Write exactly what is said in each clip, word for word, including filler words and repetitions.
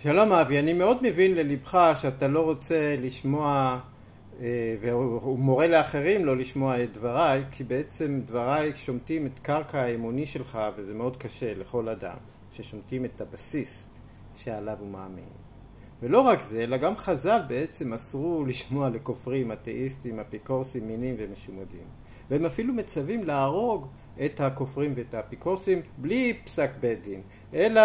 שלום אבי, אני מאוד מבין ללבך שאתה לא רוצה לשמוע והוא מורה לאחרים לא לשמוע את דבריי, כי בעצם דבריי שומטים את קרקע האמוני שלך, וזה מאוד קשה לכל אדם ששומטים את הבסיס שעליו הוא מאמין. ולא רק זה, אלא גם חז"ל בעצם אסרו לשמוע לכופרים, אתאיסטים, אפיקורסים, מינים ומשומדים. והם אפילו מצווים להרוג את הכופרים ואת האפיקורסים בלי פסק בית דין, אלא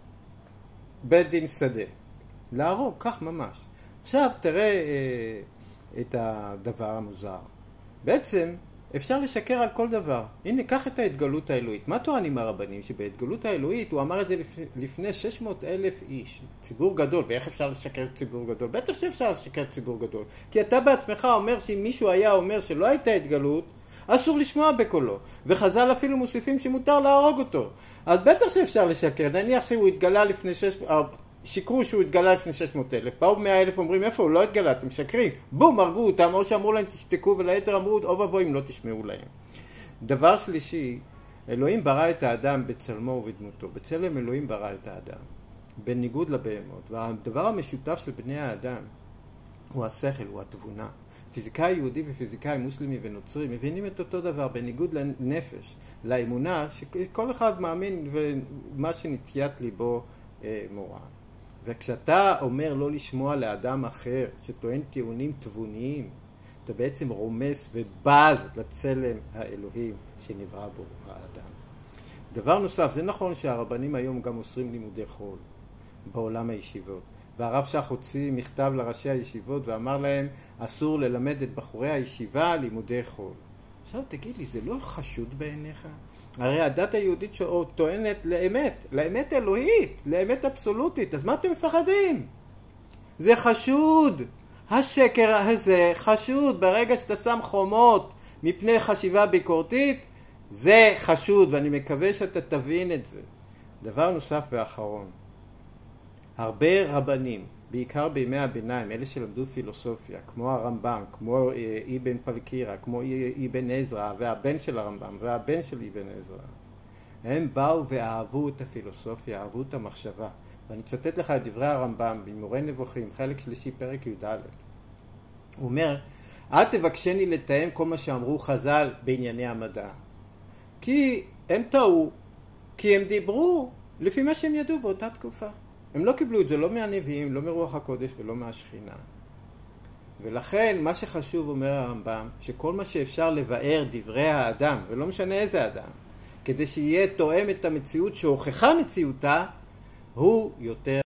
בית דין שדה. להרוג, כך ממש. עכשיו תראה אה, את הדבר המוזר. בעצם אפשר לשקר על כל דבר. הנה, קח את ההתגלות האלוהית. מה טוענים הרבנים? שבהתגלות האלוהית, הוא אמר את זה לפני, לפני שש מאות אלף איש. ציבור גדול. ואיך אפשר לשקר ציבור גדול? בטח שאפשר לשקר ציבור גדול. כי אתה בעצמך אומר שאם מישהו היה אומר שלא הייתה התגלות, אסור לשמוע בקולו. וחז"ל אפילו מוסיפים שמותר להרוג אותו. אז בטח שאפשר לשקר. נניח שהוא התגלה לפני שש... שיקרו שהוא התגלה לפני שש מאות אלף. באו מאה אלף אומרים, איפה הוא לא התגלה? אתם משקרים. בום, הרגו אותם. או שאמרו להם תשתקו, וליתר אמרו, או ובוא אם לא תשמעו להם. דבר שלישי, אלוהים ברא את האדם בצלמו ובדמותו. בצלם אלוהים ברא את האדם. בניגוד לבהמות. והדבר המשותף של בני האדם הוא השכל, הוא התבונה. פיזיקאי יהודי ופיזיקאי מוסלמי ונוצרי מבינים את אותו דבר, בניגוד לנפש, לאמונה, שכל אחד מאמין ומה שנטיית ליבו אה, מורה. וכשאתה אומר לא לשמוע לאדם אחר שטוען טיעונים תבוניים, אתה בעצם רומס ובז לצלם האלוהים שנברא בו האדם. דבר נוסף, זה נכון שהרבנים היום גם אוסרים לימודי חול בעולם הישיבות. והרב שך הוציא מכתב לראשי הישיבות ואמר להם, אסור ללמד את בחורי הישיבה לימודי חול. עכשיו תגיד לי, זה לא חשוד בעיניך? הרי הדת היהודית טוענת לאמת, לאמת אלוהית, לאמת אבסולוטית, אז מה אתם מפחדים? זה חשוד. השקר הזה חשוד. ברגע שאתה שם חומות מפני חשיבה ביקורתית, זה חשוד, ואני מקווה שאתה תבין את זה. דבר נוסף ואחרון. הרבה רבנים, בעיקר בימי הביניים, אלה שלמדו פילוסופיה, כמו הרמב"ם, כמו אבן פלקירה, כמו אבן עזרא, והבן של הרמב"ם, והבן של אבן עזרא, הם באו ואהבו את הפילוסופיה, אהבו את המחשבה. ואני אצטט לך את דברי הרמב"ם, במורה נבוכים, חלק שלישי, פרק י"ד. הוא אומר, אל תבקשני לתאם כל מה שאמרו חז"ל בענייני המדע. כי הם טעו, כי הם דיברו לפי מה שהם ידעו באותה תקופה. הם לא קיבלו את זה לא מהנביאים, לא מרוח הקודש ולא מהשכינה. ולכן מה שחשוב, אומר הרמב"ם, שכל מה שאפשר לבאר דברי האדם, ולא משנה איזה אדם, כדי שיהיה תואם את המציאות שהוכחה מציאותה, הוא יותר